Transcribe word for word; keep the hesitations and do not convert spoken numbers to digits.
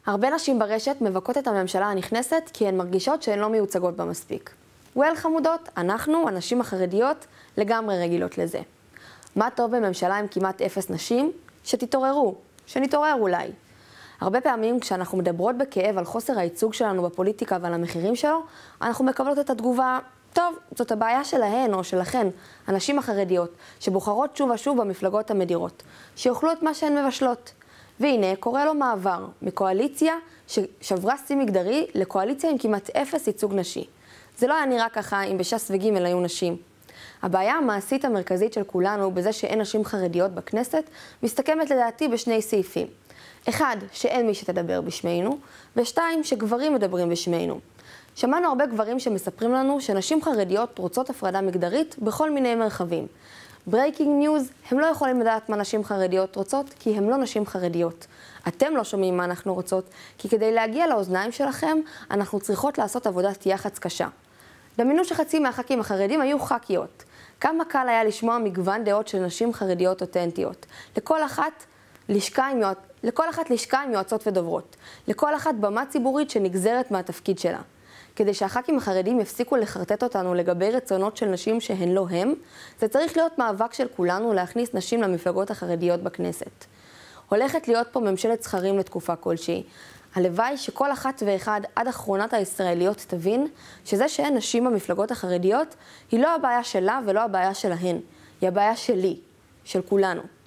הרבה נשים ברשת מבקות את הממשלה הנכנסת כי הן מרגישות שהן לא מיוצגות בה מספיק. וואל חמודות, אנחנו, הנשים החרדיות, לגמרי רגילות לזה. מה טוב בממשלה עם כמעט אפס נשים? שתתעוררו, שנתעורר אולי. הרבה פעמים כשאנחנו מדברות בכאב על חוסר הייצוג שלנו בפוליטיקה ועל המחירים שלו, אנחנו מקבלות את התגובה, טוב, זאת הבעיה שלהן או שלכן, הנשים החרדיות, שבוחרות שוב ושוב במפלגות המדירות, שיוכלו את מה שהן מבשלות. והנה, קורה לו מעבר מקואליציה ששברה שיא מגדרי לקואליציה עם כמעט אפס ייצוג נשי. זה לא היה נראה ככה אם בש"ס וגימל היו נשים. הבעיה המעשית המרכזית של כולנו בזה שאין נשים חרדיות בכנסת, מסתכמת לדעתי בשני סעיפים. אחד, שאין מי שתדבר בשמנו, ושתיים, שגברים מדברים בשמנו. שמענו הרבה גברים שמספרים לנו שנשים חרדיות רוצות הפרדה מגדרית בכל מיני מרחבים. ברייקינג ניוז, הם לא יכולים לדעת מה נשים חרדיות רוצות, כי הם לא נשים חרדיות. אתם לא שומעים מה אנחנו רוצות, כי כדי להגיע לאוזניים שלכם, אנחנו צריכות לעשות עבודת יח"צ קשה. דמיינו שחצי מהח"כים החרדים היו ח"כיות. כמה קל היה לשמוע מגוון דעות של נשים חרדיות אותנטיות. לכל אחת לשכה עם, יועצ... לכל אחת לשכה עם יועצות ודוברות. לכל אחת במה ציבורית שנגזרת מהתפקיד שלה. כדי שהח"כים החרדים יפסיקו לחרטט אותנו לגבי רצונות של נשים שהן לא הם, זה צריך להיות מאבק של כולנו להכניס נשים למפלגות החרדיות בכנסת. הולכת להיות פה ממשלת זכרים לתקופה כלשהי. הלוואי שכל אחת ואחד עד אחרונת הישראליות תבין שזה שאין נשים במפלגות החרדיות היא לא הבעיה שלה ולא הבעיה שלהן, היא הבעיה שלי, של כולנו.